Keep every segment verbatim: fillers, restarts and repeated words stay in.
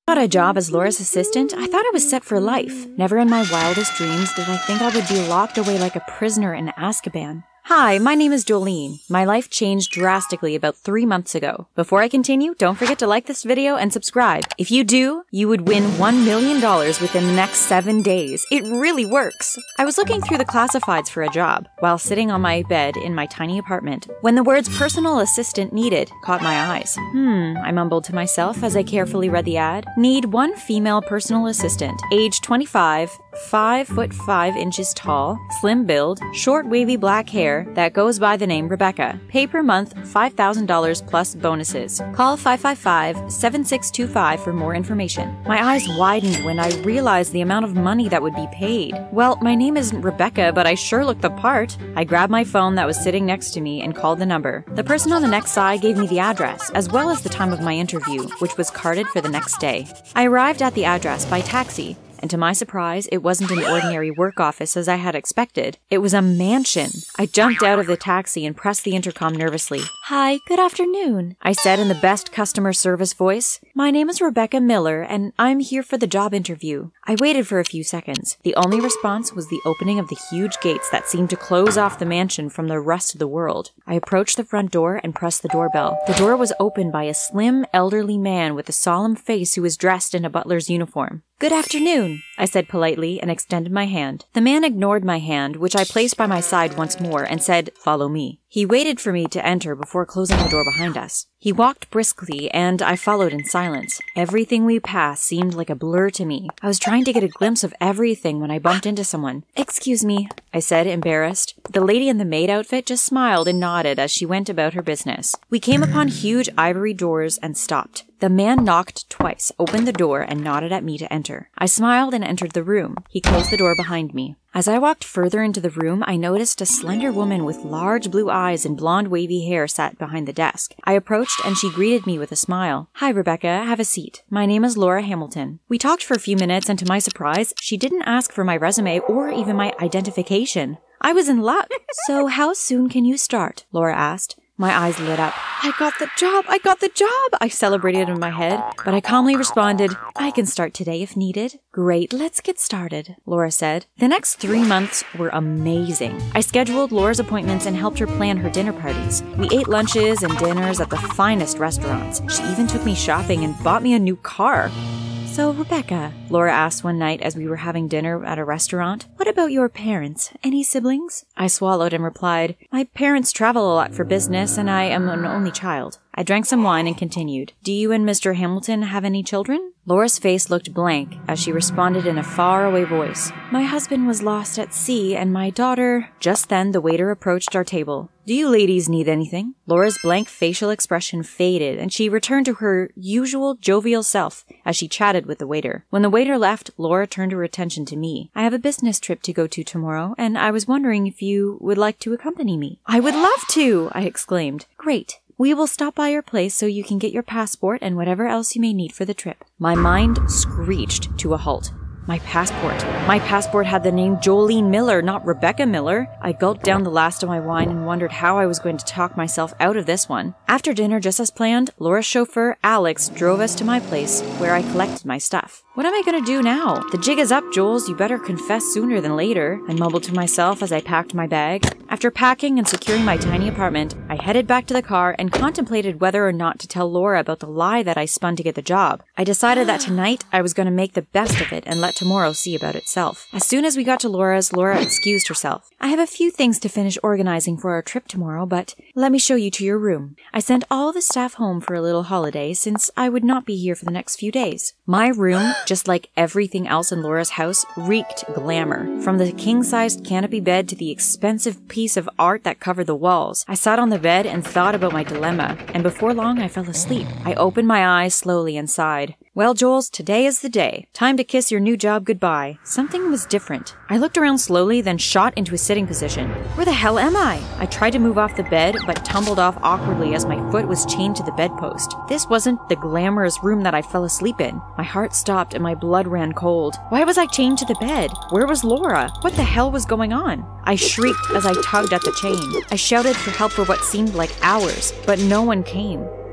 Got a job as Laura's assistant, I thought I was set for life. Never in my wildest dreams did I think I would be locked away like a prisoner in Azkaban. Hi, my name is Jolene. My life changed drastically about three months ago. Before I continue, don't forget to like this video and subscribe. If you do, you would win one million dollars within the next seven days. It really works. I was looking through the classifieds for a job while sitting on my bed in my tiny apartment when the words personal assistant needed caught my eyes. Hmm, I mumbled to myself as I carefully read the ad. Need one female personal assistant, age twenty-five, five foot five inches tall, slim build, short wavy black hair, that goes by the name Rebecca. Pay per month five thousand dollars plus bonuses. Call five five five, seven six two five for more information. My eyes widened when I realized the amount of money that would be paid. Well, my name isn't Rebecca, but I sure look the part. I grabbed my phone that was sitting next to me and called the number. The person on the next side gave me the address, as well as the time of my interview, which was carded for the next day. I arrived at the address by taxi, and to my surprise, it wasn't an ordinary work office as I had expected. It was a mansion. I jumped out of the taxi and pressed the intercom nervously. "Hi, good afternoon," I said in the best customer service voice. "My name is Rebecca Miller, and I'm here for the job interview." I waited for a few seconds. The only response was the opening of the huge gates that seemed to close off the mansion from the rest of the world. I approached the front door and pressed the doorbell. The door was opened by a slim, elderly man with a solemn face who was dressed in a butler's uniform. "Good afternoon," I said politely and extended my hand. The man ignored my hand, which I placed by my side once more, and said, "Follow me." He waited for me to enter before closing the door behind us. He walked briskly, and I followed in silence. Everything we passed seemed like a blur to me. I was trying to get a glimpse of everything when I bumped into someone. "Excuse me," I said, embarrassed. The lady in the maid outfit just smiled and nodded as she went about her business. We came upon huge ivory doors and stopped. The man knocked twice, opened the door, and nodded at me to enter. I smiled and entered the room. He closed the door behind me. As I walked further into the room, I noticed a slender woman with large blue eyes and blonde wavy hair sat behind the desk. I approached and she greeted me with a smile. "Hi, Rebecca. Have a seat. My name is Laura Hamilton." We talked for a few minutes, and to my surprise, she didn't ask for my resume or even my identification. I was in luck. "So how soon can you start?" Laura asked. My eyes lit up. "I got the job! I got the job!" I celebrated in my head, but I calmly responded, "I can start today if needed." "Great, let's get started," Laura said. The next three months were amazing. I scheduled Laura's appointments and helped her plan her dinner parties. We ate lunches and dinners at the finest restaurants. She even took me shopping and bought me a new car. "So, Rebecca," Laura asked one night as we were having dinner at a restaurant, "what about your parents? Any siblings?" I swallowed and replied, "My parents travel a lot for business, and I am an only child." I drank some wine and continued, "Do you and Mister Hamilton have any children?" Laura's face looked blank as she responded in a faraway voice, "My husband was lost at sea, and my daughter—" Just then, the waiter approached our table. "Do you ladies need anything?" Laura's blank facial expression faded, and she returned to her usual jovial self as she chatted with the waiter. When the waiter left, Laura turned her attention to me. "I have a business trip to go to tomorrow, and I was wondering if you would like to accompany me." "I would love to!" I exclaimed. "Great. We will stop by your place so you can get your passport and whatever else you may need for the trip." My mind screeched to a halt. My passport. My passport had the name Jolene Miller, not Rebecca Miller. I gulped down the last of my wine and wondered how I was going to talk myself out of this one. After dinner, just as planned, Laura's chauffeur, Alex, drove us to my place where I collected my stuff. "What am I gonna do now? The jig is up, Jules. You better confess sooner than later," I mumbled to myself as I packed my bag. After packing and securing my tiny apartment, I headed back to the car and contemplated whether or not to tell Laura about the lie that I spun to get the job. I decided that tonight I was going to make the best of it and let tomorrow see about itself. As soon as we got to Laura's, Laura excused herself. "I have a few things to finish organizing for our trip tomorrow, but let me show you to your room." I sent all the staff home for a little holiday since I would not be here for the next few days. My room, just like everything else in Laura's house, reeked glamour. From the king-sized canopy bed to the expensive piece of art that covered the walls. I sat on the bed and thought about my dilemma, and before long I fell asleep. I opened my eyes slowly and sighed. "Well, Jules, today is the day. Time to kiss your new job goodbye." Something was different. I looked around slowly, then shot into a sitting position. Where the hell am I? I tried to move off the bed, but tumbled off awkwardly as my foot was chained to the bedpost. This wasn't the glamorous room that I fell asleep in. My heart stopped and my blood ran cold. Why was I chained to the bed? Where was Laura? What the hell was going on? I shrieked as I tugged at the chain. I shouted for help for what seemed like hours, but no one came.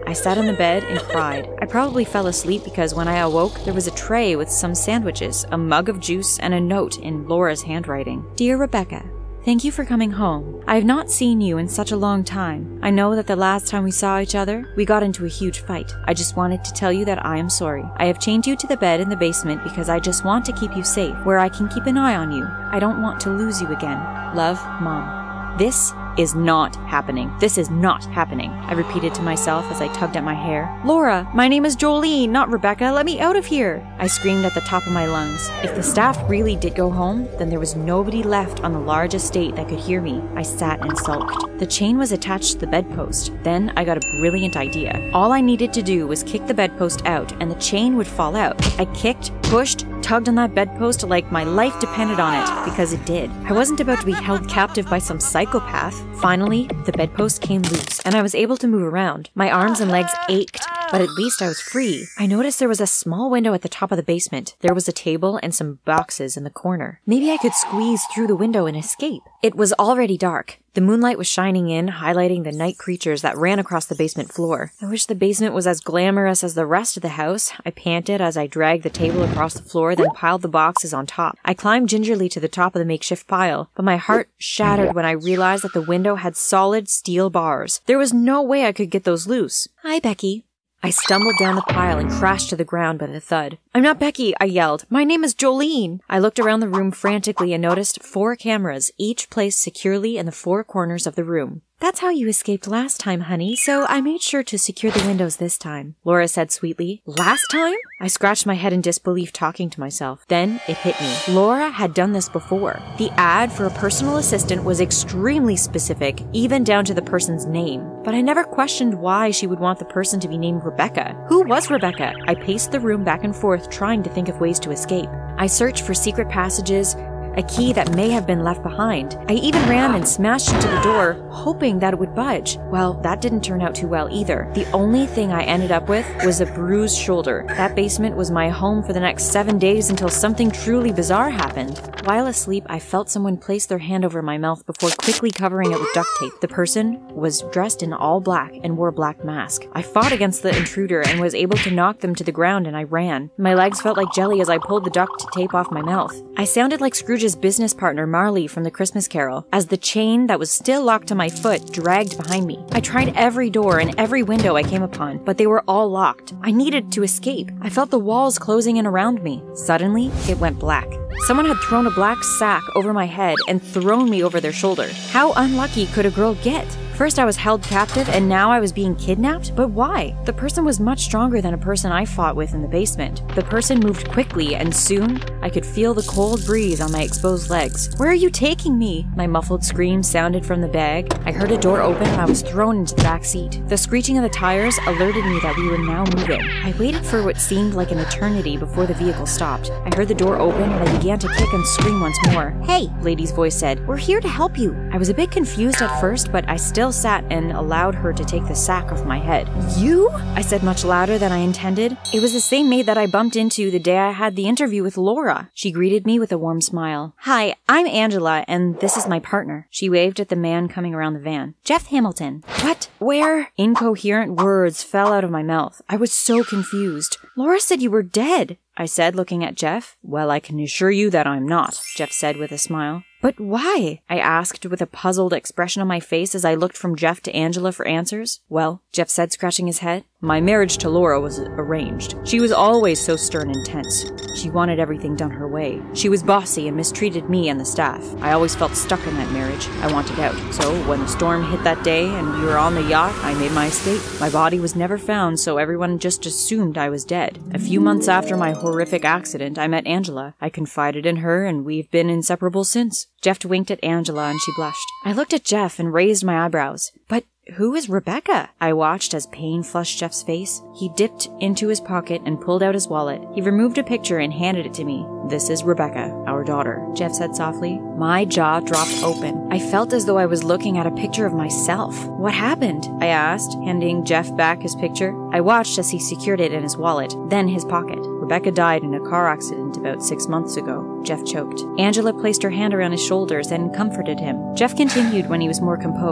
I sat in the bed and cried. I probably fell asleep because when I awoke, there was a tray with some sandwiches, a mug of juice, and a note in Laura's handwriting. Dear Rebecca, thank you for coming home. I have not seen you in such a long time. I know that the last time we saw each other, we got into a huge fight. I just wanted to tell you that I am sorry. I have chained you to the bed in the basement because I just want to keep you safe, where I can keep an eye on you. I don't want to lose you again. Love, Mom. This is not happening. This is not happening, I repeated to myself as I tugged at my hair. Laura, my name is Jolene, not Rebecca. Let me out of here, I screamed at the top of my lungs. If the staff really did go home, then there was nobody left on the large estate that could hear me. I sat and sulked. The chain was attached to the bedpost. Then I got a brilliant idea. All I needed to do was kick the bedpost out and the chain would fall out. I kicked, pushed, tugged on that bedpost like my life depended on it, because it did. I wasn't about to be held captive by some psychopath. Finally, the bedpost came loose, and I was able to move around. My arms and legs ached, but at least I was free. I noticed there was a small window at the top of the basement. There was a table and some boxes in the corner. Maybe I could squeeze through the window and escape. It was already dark. The moonlight was shining in, highlighting the night creatures that ran across the basement floor. I wish the basement was as glamorous as the rest of the house. I panted as I dragged the table across the floor, then piled the boxes on top. I climbed gingerly to the top of the makeshift pile, but my heart shattered when I realized that the window had solid steel bars. There was no way I could get those loose. Hi, Becky. I stumbled down the pile and crashed to the ground with a thud. I'm not Becky, I yelled. My name is Jolene. I looked around the room frantically and noticed four cameras, each placed securely in the four corners of the room. That's how you escaped last time, honey, so I made sure to secure the windows this time, Laura said sweetly. Last time? I scratched my head in disbelief, talking to myself. Then it hit me. Laura had done this before. The ad for a personal assistant was extremely specific, even down to the person's name. But I never questioned why she would want the person to be named Rebecca. Who was Rebecca? I paced the room back and forth, trying to think of ways to escape. I searched for secret passages, a key that may have been left behind. I even ran and smashed into the door, hoping that it would budge. Well, that didn't turn out too well either. The only thing I ended up with was a bruised shoulder. That basement was my home for the next seven days until something truly bizarre happened. While asleep, I felt someone place their hand over my mouth before quickly covering it with duct tape. The person was dressed in all black and wore a black mask. I fought against the intruder and was able to knock them to the ground, and I ran. My legs felt like jelly as I pulled the duct tape off my mouth. I sounded like Scrooge's business partner Marley from The Christmas Carol, as the chain that was still locked to my foot dragged behind me. I tried every door and every window I came upon, but they were all locked. I needed to escape. I felt the walls closing in around me. Suddenly, it went black. Someone had thrown a black sack over my head and thrown me over their shoulder. How unlucky could a girl get? First I was held captive, and now I was being kidnapped? But why? The person was much stronger than a person I fought with in the basement. The person moved quickly, and soon I could feel the cold breeze on my exposed legs. Where are you taking me? My muffled scream sounded from the bag. I heard a door open and I was thrown into the back seat. The screeching of the tires alerted me that we were now moving. I waited for what seemed like an eternity before the vehicle stopped. I heard the door open and I began to kick and scream once more. Hey, Lady's voice said, we're here to help you. I was a bit confused at first, but I still sat and allowed her to take the sack off my head. You? I said much louder than I intended. It was the same maid that I bumped into the day I had the interview with Laura. She greeted me with a warm smile. Hi, I'm Angela, and this is my partner. She waved at the man coming around the van. Jeff Hamilton. What? Where? Incoherent words fell out of my mouth. I was so confused. Laura said you were dead, I said, looking at Jeff. Well, I can assure you that I'm not, Jeff said with a smile. But why? I asked with a puzzled expression on my face as I looked from Jeff to Angela for answers. Well, Jeff said, scratching his head, my marriage to Laura was arranged. She was always so stern and tense. She wanted everything done her way. She was bossy and mistreated me and the staff. I always felt stuck in that marriage. I wanted out. So when the storm hit that day and we were on the yacht, I made my escape. My body was never found, so everyone just assumed I was dead. A few months after my horrific accident, I met Angela. I confided in her, and we've been inseparable since. Jeff winked at Angela and she blushed. I looked at Jeff and raised my eyebrows. But who is Rebecca? I watched as pain flushed Jeff's face. He dipped into his pocket and pulled out his wallet. He removed a picture and handed it to me. This is Rebecca, our daughter, Jeff said softly. My jaw dropped open. I felt as though I was looking at a picture of myself. What happened? I asked, handing Jeff back his picture. I watched as he secured it in his wallet, then his pocket. Rebecca died in a car accident about six months ago. Jeff choked. Angela placed her hand around his shoulders and comforted him. Jeff continued when he was more composed.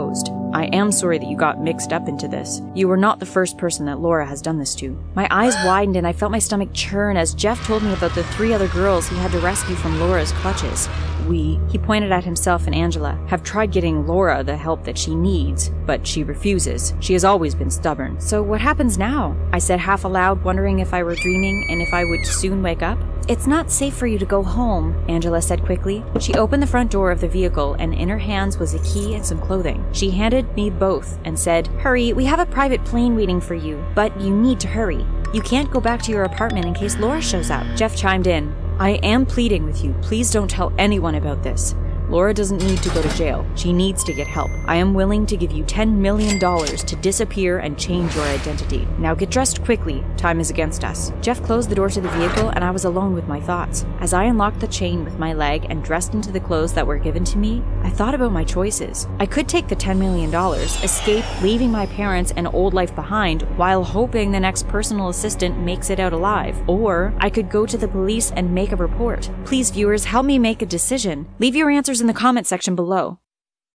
I am sorry that you got mixed up into this. You were not the first person that Laura has done this to. My eyes widened and I felt my stomach churn as Jeff told me about the three other girls he had to rescue from Laura's clutches. We, he pointed at himself and Angela, have tried getting Laura the help that she needs, but she refuses. She has always been stubborn. So what happens now? I said half aloud, wondering if I were dreaming and if I would soon wake up. It's not safe for you to go home, Angela said quickly. She opened the front door of the vehicle and in her hands was a key and some clothing. She handed me both and said, "Hurry, we have a private plane waiting for you, but you need to hurry. You can't go back to your apartment in case Laura shows up." Jeff chimed in. "I am pleading with you. Please don't tell anyone about this. Laura doesn't need to go to jail. She needs to get help. I am willing to give you ten million dollars to disappear and change your identity. Now get dressed quickly. Time is against us." Jeff closed the door to the vehicle and I was alone with my thoughts. As I unlocked the chain with my leg and dressed into the clothes that were given to me, I thought about my choices. I could take the ten million dollars, escape, leaving my parents and old life behind while hoping the next personal assistant makes it out alive. Or I could go to the police and make a report. Please, viewers, help me make a decision. Leave your answers in the comment section below.